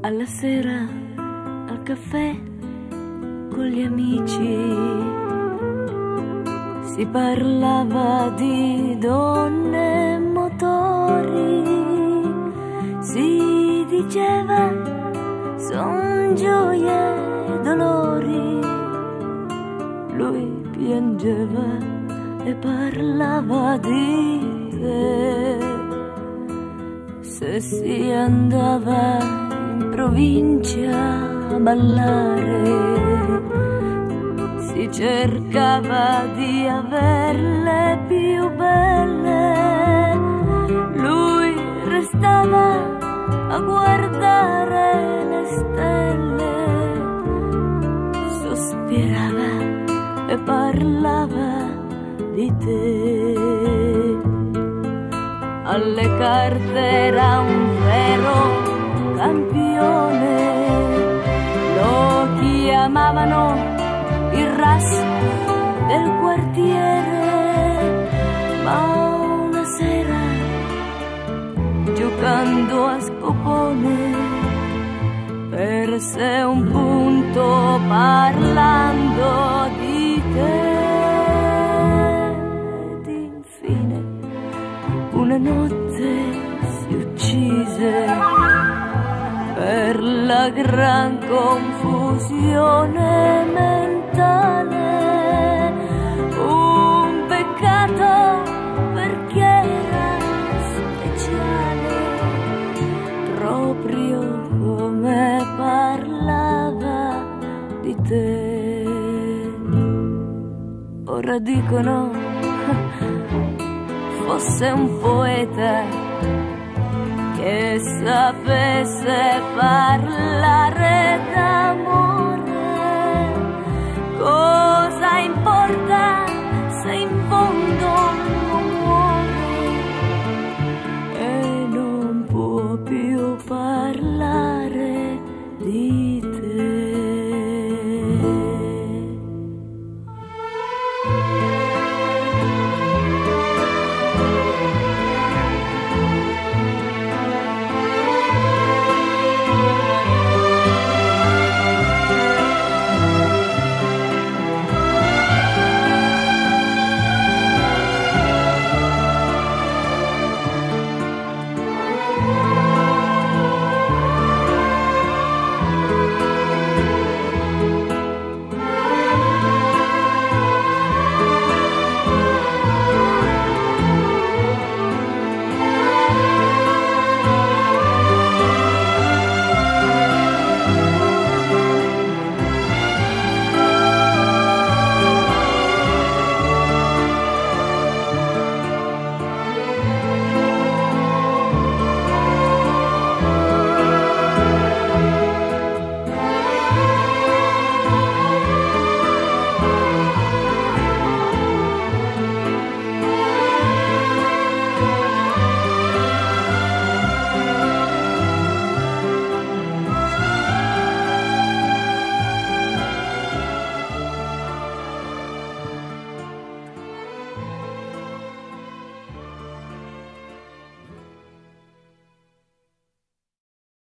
alla sera al caffè con gli amici si parlava di donne e motori, si diceva son gioie e dolori. Lui piangeva e parlava di te. Se si andava in provincia a ballare, si cercava di averle più belle. Lui restava a guardare le stelle, sospirava e parlava di te. Alle carte era un vero campione, lo chiamavano il ras del quartiere, ma una sera giocando a scopone perse un punto parlando di te. Ed infine una notte si uccise per la gran confusione mentale. Un peccato perché era speciale, proprio come parlava di te. Ora dicono fosse un poeta che sapesse parlare d'amore. Cosa importa?